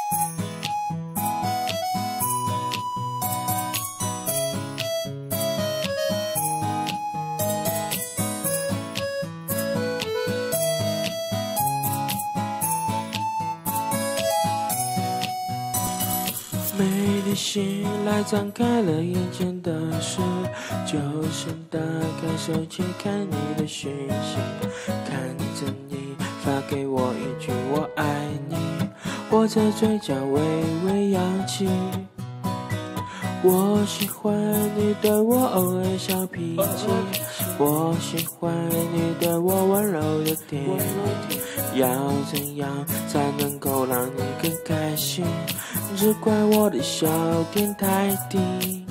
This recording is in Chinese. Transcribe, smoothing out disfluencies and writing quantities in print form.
每天醒来，张开了眼前的事，就想打开手机看你的讯息，看着你发给我一句我爱你，我在嘴角微微扬起。我喜欢你对我偶尔小脾气，我喜欢你对我温柔的甜蜜，要怎样才能够让你更开心？只怪我的笑点太低。